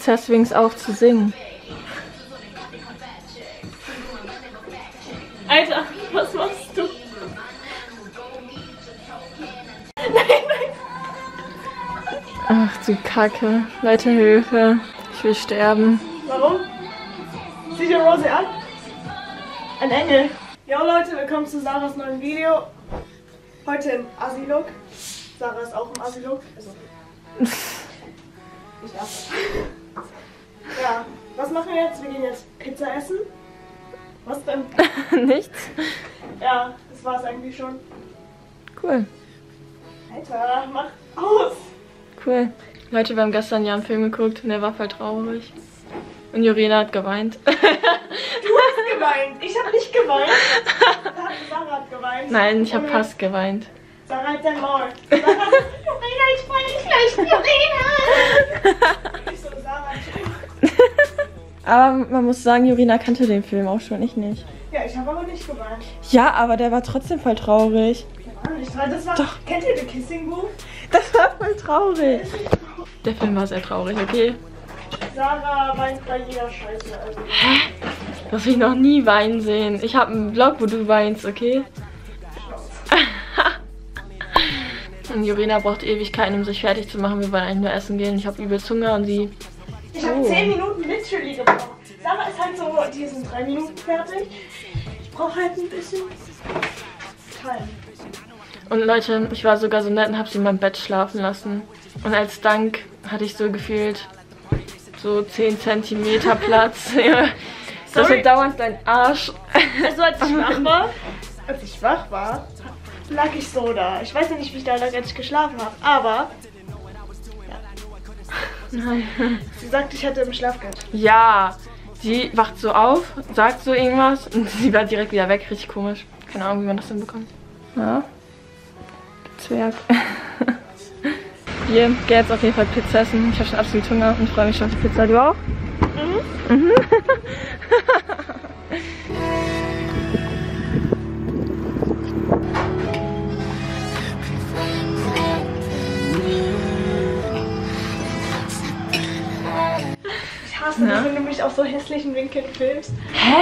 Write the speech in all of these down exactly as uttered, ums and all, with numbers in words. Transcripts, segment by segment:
Jetzt hörst du wenigstens auf zu singen. Alter, was machst du? Nein, nein. Ach du Kacke. Leute, Hilfe. Ich will sterben. Warum? Sieh dir Rose an. Ein Engel. Jo Leute, willkommen zu Sarahs neuen Video. Heute im Assi-Look. Sarah ist auch im Assi-Look. Also. Ich hasse. Ja, was machen wir jetzt? Wir gehen jetzt Pizza essen. Was denn? Nichts. Ja, das war's eigentlich schon. Cool. Alter, mach aus! Cool. Leute, wir haben gestern ja einen Film geguckt und der war voll traurig. Und Jorina hat geweint. Du hast geweint! Ich hab nicht geweint! Sarah hat geweint. Nein, ich hab fast geweint. Sarah hat dein Maul. Sarah hat Jorina, ich freue mich gleich, Jorina! Ich so, Sarah, ich Aber man muss sagen, Jorina kannte den Film auch schon, ich nicht. Ja, ich habe aber nicht geweint. Ja, aber der war trotzdem voll traurig. Ja, nicht, weil das war. Doch. Kennt ihr The Kissing Booth? Das war voll traurig. Der Film war sehr traurig, okay? Sarah weint bei jeder Scheiße. Also. Hä? Du hast mich noch nie weinen sehen. Ich habe einen Vlog, wo du weinst, okay? Und Jorina braucht Ewigkeiten, um sich fertig zu machen. Wir wollen eigentlich nur essen gehen. Ich habe übelst Hunger und sie... Ich habe Oh. zehn Minuten literally gebraucht. Sarah ist halt so, die sind drei Minuten fertig. Ich brauche halt ein bisschen Time. Und Leute, ich war sogar so nett und habe sie in meinem Bett schlafen lassen. Und als Dank hatte ich so gefühlt so zehn Zentimeter Platz. Das ist dauernd dein Arsch. Also als ich wach war, als ich wach war, lag ich so da. Ich weiß ja nicht, wie ich da lag, als ich geschlafen habe, aber Nein. sie sagt, ich hatte im Schlaf gehabt. Ja, sie wacht so auf, sagt so irgendwas und sie war direkt wieder weg. Richtig komisch. Keine Ahnung, wie man das denn bekommt. Ja. Zwerg. Wir gehen jetzt auf jeden Fall Pizza essen. Ich habe schon absolut Hunger und freue mich schon auf die Pizza. Du auch? Mhm. Mhm. Ich hasse das, wenn du mich auf so hässlichen Winkeln filmst. Hä?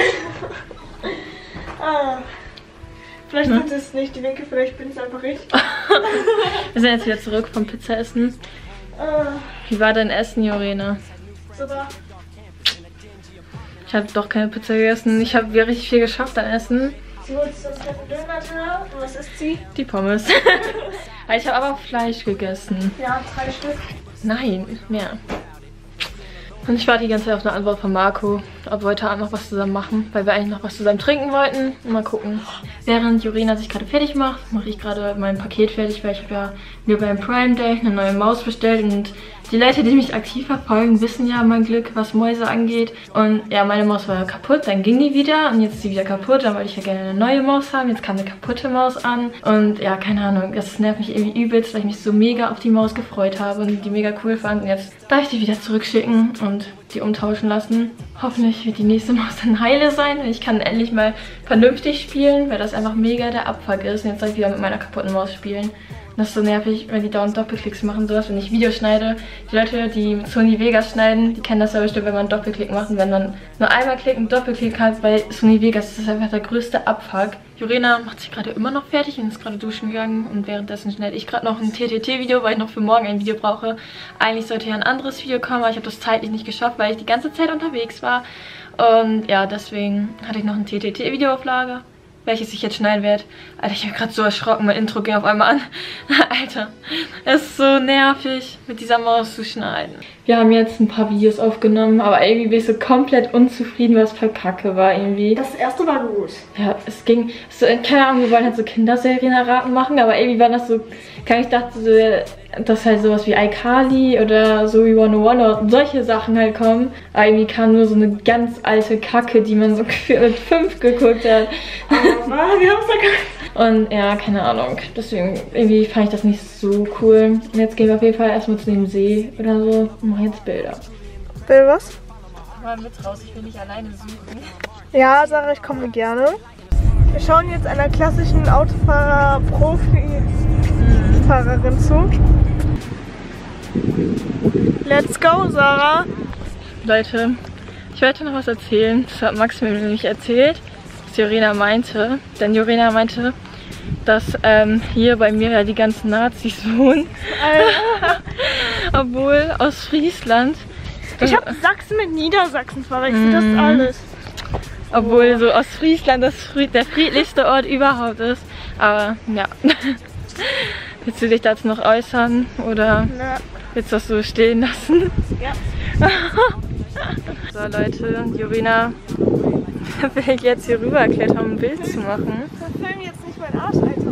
ah. Vielleicht sind es nicht die Winkel, vielleicht bin es einfach ich. Wir sind jetzt wieder zurück vom Pizza essen. Ah. Wie war dein Essen, Jorena? Super. Ich habe doch keine Pizza gegessen. Ich habe richtig viel geschafft an Essen. Sie holt sich sonst einen Döner und was isst sie? Die Pommes. Ich habe aber auch Fleisch gegessen. Ja, drei Stück. Nein, mehr. Und ich warte die ganze Zeit auf eine Antwort von Marco, ob wir heute Abend noch was zusammen machen, weil wir eigentlich noch was zusammen trinken wollten. Mal gucken. Während Jorena sich gerade fertig macht, mache ich gerade mein Paket fertig, weil ich habe ja mir beim Prime Day eine neue Maus bestellt und die Leute, die mich aktiv verfolgen, wissen ja mein Glück, was Mäuse angeht. Und ja, meine Maus war kaputt, dann ging die wieder und jetzt ist sie wieder kaputt. Dann wollte ich ja gerne eine neue Maus haben, jetzt kam eine kaputte Maus an. Und ja, keine Ahnung, das nervt mich irgendwie übelst, weil ich mich so mega auf die Maus gefreut habe und die mega cool fand. Und jetzt darf ich die wieder zurückschicken und die umtauschen lassen. Hoffentlich wird die nächste Maus dann heile sein und ich kann endlich mal vernünftig spielen, weil das einfach mega der Abfuck ist. Und jetzt soll ich wieder mit meiner kaputten Maus spielen. Das ist so nervig, wenn die dauernd Doppelklicks machen, sowas, wenn ich Videos schneide. Die Leute, die Sony Vegas schneiden, die kennen das ja bestimmt, wenn man einen Doppelklick macht. Und wenn man nur einmal Klick und Doppelklick hat bei Sony Vegas, das ist einfach der größte Abfuck. Jorena macht sich gerade immer noch fertig und ist gerade duschen gegangen. Und währenddessen schneide ich gerade noch ein T T T-Video, weil ich noch für morgen ein Video brauche. Eigentlich sollte ja ein anderes Video kommen, aber ich habe das zeitlich nicht geschafft, weil ich die ganze Zeit unterwegs war. Und ja, deswegen hatte ich noch ein T T T-Video auf Lager, welches ich jetzt schneiden werde. Alter, ich habe gerade so erschrocken, mein Intro ging auf einmal an. Alter, es ist so nervig, mit dieser Maus zu schneiden. Wir haben jetzt ein paar Videos aufgenommen, aber irgendwie bin ich so komplett unzufrieden, weil es voll kacke war irgendwie. Das erste war gut. Ja, es ging, so, keine Ahnung, wir wollen halt so Kinderserien erraten machen, aber irgendwie war das so, ich dachte so, dass halt sowas wie iCarly oder so wie one oh one oder solche Sachen halt kommen. Aber irgendwie kam nur so eine ganz alte Kacke, die man so mit fünf geguckt hat. Aber wir haben es da gar nicht. Und ja, keine Ahnung. Deswegen irgendwie fand ich das nicht so cool. Und jetzt gehen wir auf jeden Fall erstmal zu dem See oder so und machen jetzt Bilder. Will was? Mal mit raus, ich will nicht alleine suchen. Ja, Sarah, ich komme gerne. Wir schauen jetzt einer klassischen Autofahrer-Profi-Fahrerin zu. Let's go, Sarah. Leute, ich wollte noch was erzählen. Das hat Max mir nämlich erzählt, was Jorena meinte. Denn Jorena meinte, dass ähm, hier bei mir ja die ganzen Nazis wohnen. Obwohl aus Friesland. Ich habe Sachsen mit Niedersachsen verwechselt, das ist alles. Obwohl so Ostfriesland das Fried der friedlichste Ort überhaupt ist. Aber ja. Willst du dich dazu noch äußern oder Na. willst du das so stehen lassen? Ja. So Leute, Jorena will jetzt hier rüberklettern, um ein Bild zu machen. Ich film jetzt nicht meinen Arsch, Alter.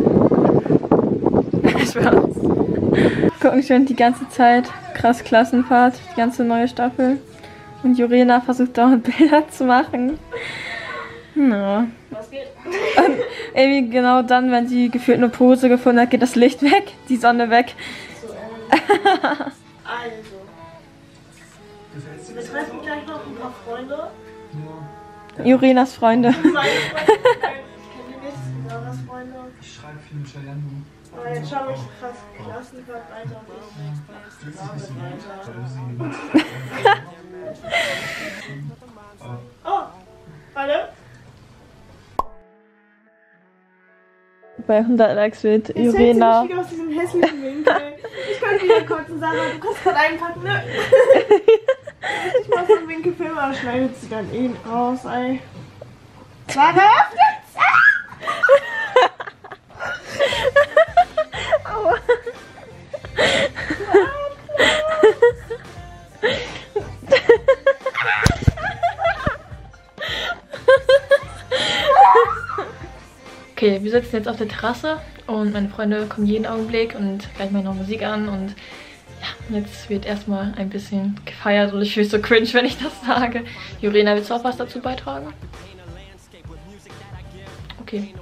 Ich weiß. Gucken schon die ganze Zeit. Krass Klassenfahrt, die ganze neue Staffel. Und Jorena versucht dauernd Bilder zu machen. No. Was geht? Und irgendwie genau dann, wenn sie gefühlt eine Pose gefunden hat, geht das Licht weg, die Sonne weg. So, ähm, also. Wir treffen gleich noch ein paar Freunde. Jorenas Freunde. Meine Freunde. Ich kenne die nicht. Sarahs Freunde. Ich schreibe viel mit Cheyenne. Aber jetzt schau mich krass Klassenfahrt weiter und ich weiter. Oh, warte. Bei hundert Likes wird Jetzt Jorena. Jetzt wieder aus diesem hässlichen Winkel. Ich kann wieder kurz sagen, du kannst gerade einpacken, ne? Ich mach so einen Winkel filmen, aber schneidet sie dann eh raus, ey. Sarah, öffnet's! Aua. Okay, wir sitzen jetzt auf der Terrasse und meine Freunde kommen jeden Augenblick und gleich mal noch Musik an und ja, jetzt wird erstmal ein bisschen gefeiert und ich fühle es so cringe, wenn ich das sage. Jorena, willst du auch was dazu beitragen? Okay.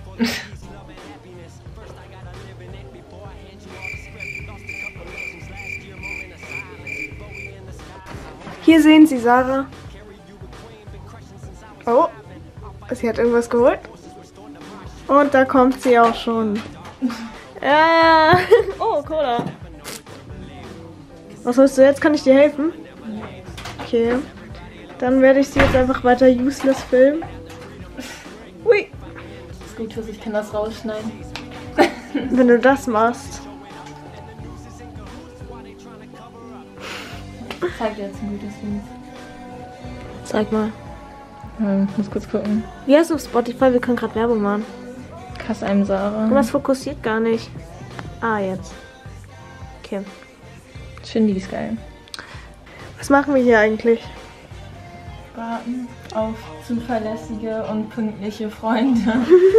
Hier sehen Sie Sarah. Oh, sie hat irgendwas geholt. Und da kommt sie auch schon. Äh, oh, Cola. Was willst du jetzt? Kann ich dir helfen? Okay. Dann werde ich sie jetzt einfach weiter useless filmen. Ui. Das ist gut, dass ich kann das rausschneiden. Wenn du das machst. Zeig dir jetzt ein gutes Lied. Zeig mal. Hm, muss kurz gucken. Wie heißt du auf Spotify? Wir können gerade Werbung machen. Kass einem Sarah. Aber das fokussiert gar nicht. Ah, jetzt. Okay. Shindy ist geil. Was machen wir hier eigentlich? Warten auf zuverlässige und pünktliche Freunde.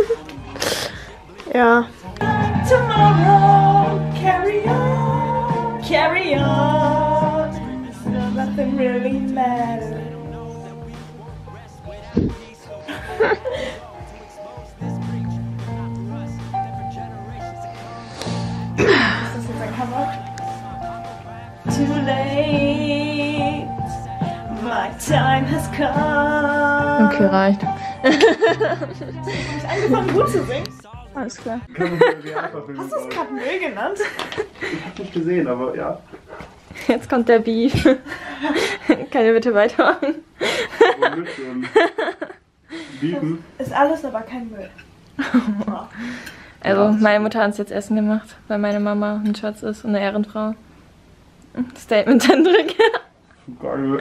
Ja. Tomorrow, carry on, carry on. Still nothing really matters. Ist das jetzt ein Cover? Too late, my time has come. Okay, reicht. Hab ich angefangen gut zu singen? Alles klar. Hast du es gerade Müll genannt? Ich hab nicht gesehen, aber ja. Jetzt kommt der Beef. Kann ihr bitte weitermachen? Bieten. Ist alles, aber kein Müll. Also, meine Mutter hat uns jetzt Essen gemacht, weil meine Mama ein Schatz ist und eine Ehrenfrau. Statement dann drücken. Geil.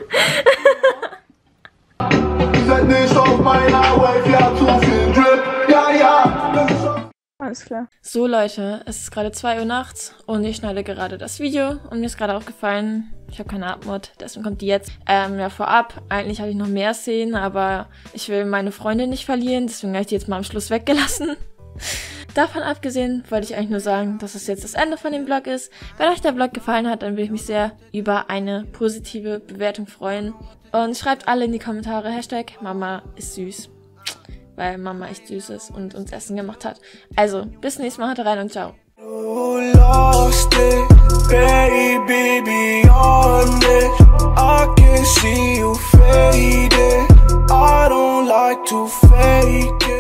Seid nicht auf meiner Wave, ja, zu viel Drip, ja, ja. Alles klar. So Leute, es ist gerade zwei Uhr nachts und ich schneide gerade das Video und mir ist gerade aufgefallen, ich habe keine Abmod, deswegen kommt die jetzt. Ähm, ja, vorab, eigentlich habe ich noch mehr Szenen, aber ich will meine Freundin nicht verlieren, deswegen habe ich die jetzt mal am Schluss weggelassen. Davon abgesehen wollte ich eigentlich nur sagen, dass es jetzt das Ende von dem Vlog ist. Wenn euch der Vlog gefallen hat, dann würde ich mich sehr über eine positive Bewertung freuen. Und schreibt alle in die Kommentare Hashtag Mama ist süß. Weil Mama echt süß ist und uns Essen gemacht hat. Also, bis nächstes Mal, haut rein und ciao. You lost it, baby, beyond it. I can see you faded. I don't like to fake it.